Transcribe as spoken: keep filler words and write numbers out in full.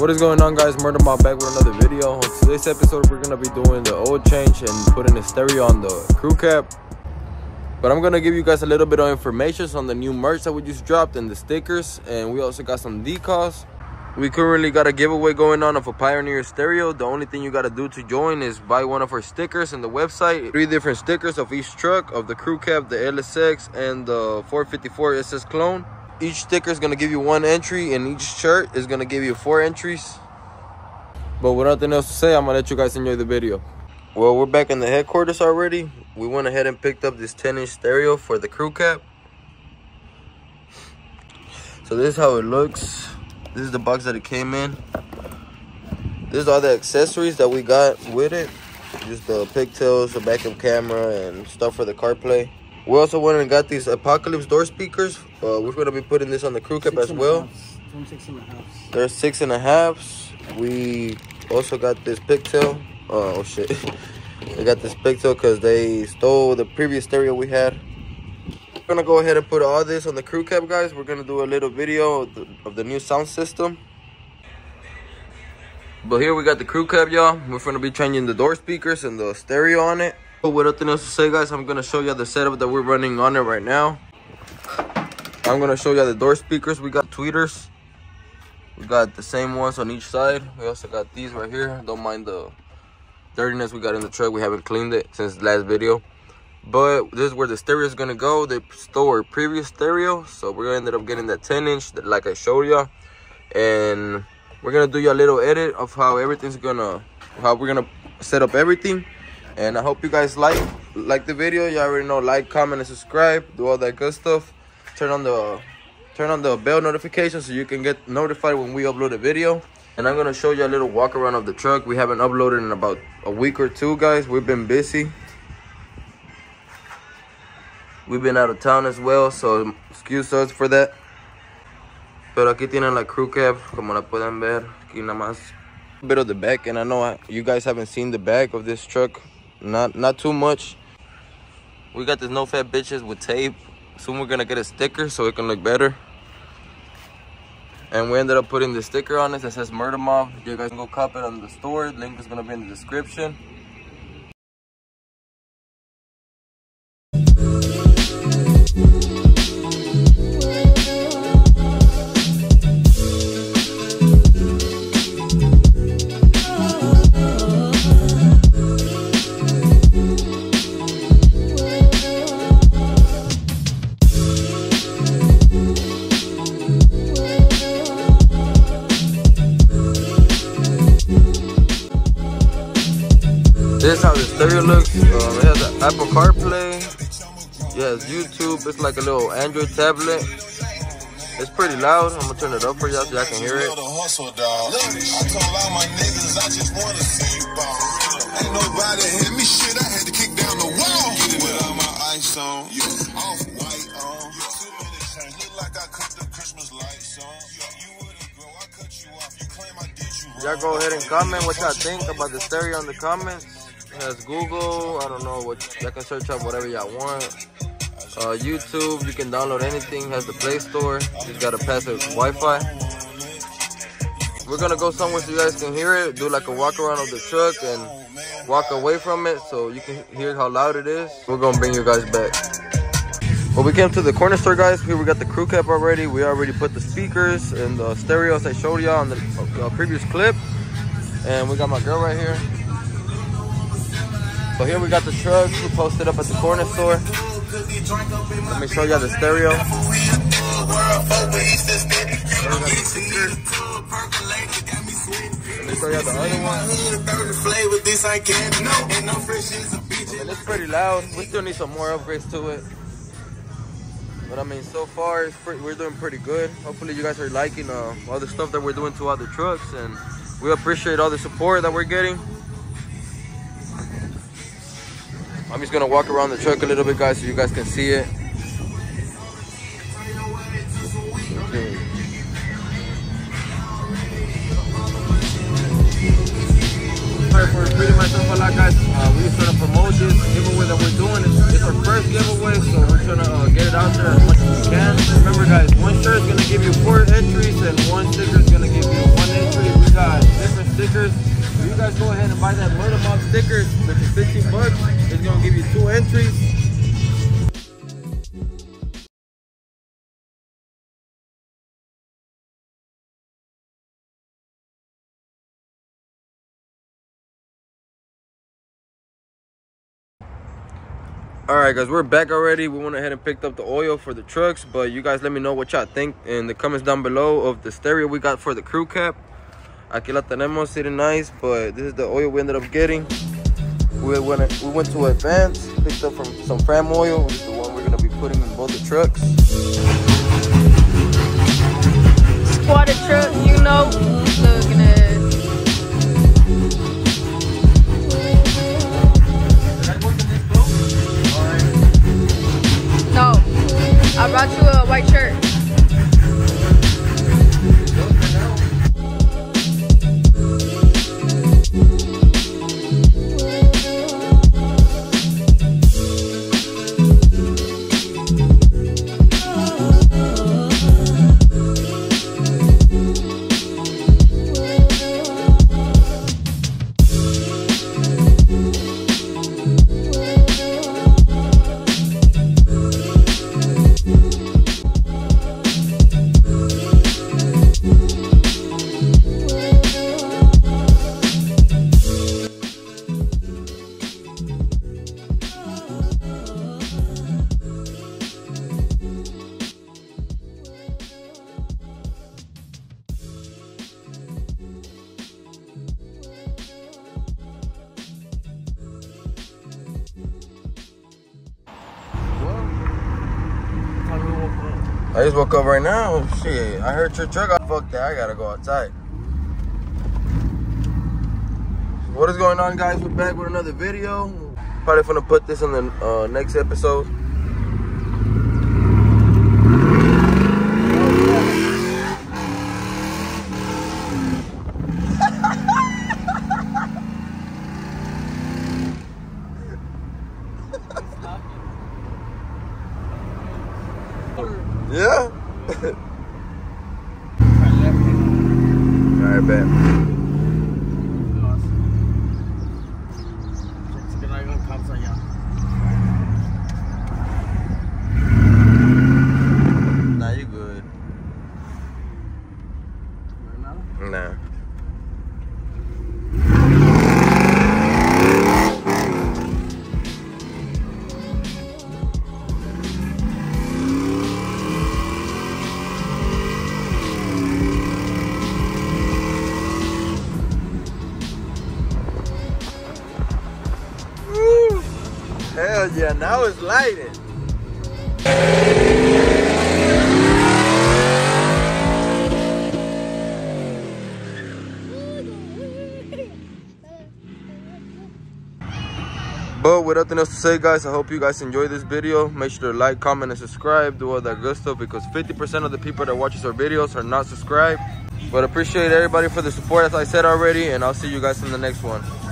What is going on, guys? Murder Mob back with another video. On today's episode, we're gonna be doing the oil change and putting a stereo on the crew cab. But I'm gonna give you guys a little bit of information on the new merch that we just dropped and the stickers, and we also got some decals. We currently got a giveaway going on of a Pioneer stereo. The only thing you gotta do to join is buy one of our stickers in the website. Three different stickers of each truck, of the crew cab, the L S X, and the four fifty-four S S clone. Each sticker is gonna give you one entry, and each shirt is gonna give you four entries. But with nothing else to say, I'm gonna let you guys enjoy the video. Well, we're back in the headquarters already. We went ahead and picked up this ten inch stereo for the crew cab. So this is how it looks. This is the box that it came in. This is all the accessories that we got with it. Just the pigtails, the backup camera, and stuff for the CarPlay. We also went and got these Apocalypse door speakers. Uh, we're going to be putting this on the crew cab as well. Six and a half. They're six and a halves. We also got this pigtail. Oh, shit. They got this pigtail because they stole the previous stereo we had. We're going to go ahead and put all this on the crew cab, guys. We're going to do a little video of the, of the new sound system. But here we got the crew cab, y'all. We're going to be changing the door speakers and the stereo on it. But with nothing else to say, guys, I'm going to show you the setup that we're running on it right now. I'm going to show you the door speakers. We got tweeters. We got the same ones on each side. We also got these right here. Don't mind the dirtiness we got in the truck. We haven't cleaned it since the last video. But this is where the stereo is going to go. They stole our previous stereo. So we ended up getting that ten inch like I showed you. And we're going to do you a little edit of how everything's going to, how we're going to set up everything. And I hope you guys like like the video. You already know, like, comment, and subscribe. Do all that good stuff. Turn on the turn on the bell notification so you can get notified when we upload a video. And I'm gonna show you a little walk around of the truck. We haven't uploaded in about a week or two, guys. We've been busy. We've been out of town as well, so excuse us for that. Pero aquí tienen la crew cab, como la pueden ver. Aquí nada más a bit of the back, and I know you guys haven't seen the back of this truck. Not not too much. We got this no fat bitches with tape. Soon we're gonna get a sticker so it can look better. And we ended up putting the sticker on it that says Murder Mob. You guys can go cop it on the store. Link is gonna be in the description. This is how the stereo looks. Um, it has an Apple CarPlay. Yeah, it's YouTube. It's like a little Android tablet. It's pretty loud. I'm gonna turn it up for y'all so y'all can hear it. Y'all go ahead and comment what y'all think about the stereo in the comments. It has Google, I don't know, what y'all can search up whatever y'all want. Uh, YouTube, you can download anything. It has the Play Store. Just gotta pass it Wi-Fi. We're gonna go somewhere so you guys can hear it. Do like a walk around of the truck and walk away from it so you can hear how loud it is. We're gonna bring you guys back. Well, we came to the corner store, guys. Here we got the crew cab already. We already put the speakers and the stereos I showed y'all on the uh, previous clip. And we got my girl right here. So here we got the truck. We posted up at the corner store. Let me show y'all the stereo. There we got the speaker. Let me show y'all the other one. I mean, it's pretty loud. We still need some more upgrades to it. But I mean, so far it's pretty, we're doing pretty good. Hopefully you guys are liking uh, all the stuff that we're doing to other trucks, and we appreciate all the support that we're getting. I'm just gonna walk around the truck a little bit, guys, so you guys can see it. Okay. Alright, for pretty much a lot, guys. Uh, we just trying to promote this giveaway that we're doing. It's, it's our first giveaway, so we're trying to uh, get it out there as much as we can. Remember, guys, one shirt is gonna give you four entries, and one sticker is gonna give you one entry. We got stickers. If you guys go ahead and buy that Murder Mob stickers, which is fifteen bucks, it's gonna give you two entries. All right, guys, we're back already. We went ahead and picked up the oil for the trucks, but you guys let me know what y'all think in the comments down below of the stereo we got for the crew cab. Aquí la tenemos, sitting nice, but this is the oil we ended up getting. We went, we went to Advance, picked up from some Fram oil, which is the one we're gonna be putting in both the trucks. Squatted truck, you know, looking at. No, I brought you a white shirt. I just woke up right now. Shit, I heard your truck. I fuck that. I gotta go outside. What is going on, guys? We're back with another video. Probably gonna put this on the uh, next episode. Yeah. Alright, bet. Nah, you good. Nah. Hell yeah, now it's lighting. But with nothing else to say, guys, I hope you guys enjoyed this video. Make sure to like, comment, and subscribe. Do all that good stuff, because fifty percent of the people that watches our videos are not subscribed. But appreciate everybody for the support, as I said already, and I'll see you guys in the next one.